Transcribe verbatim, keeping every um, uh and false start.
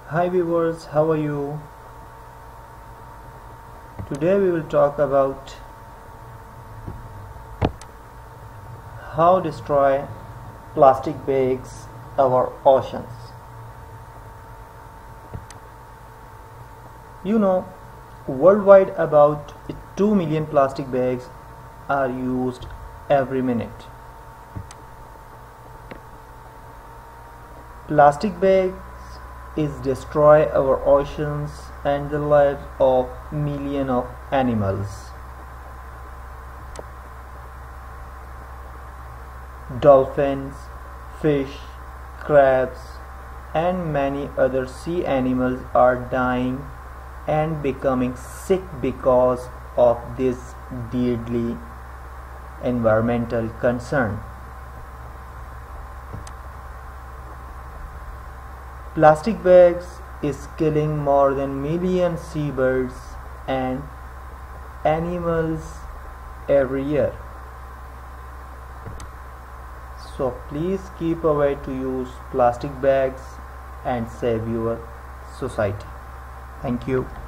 Hi viewers, how are you? Today we will talk about how destroy plastic bags our oceans. You know, worldwide about two million plastic bags are used every minute. Plastic bags is destroy our oceans and the lives of millions of animals. Dolphins, fish, crabs, and many other sea animals are dying and becoming sick because of this deadly environmental concern. Plastic bags is killing more than million seabirds and animals every year. So please keep away to use plastic bags and save your society. Thank you.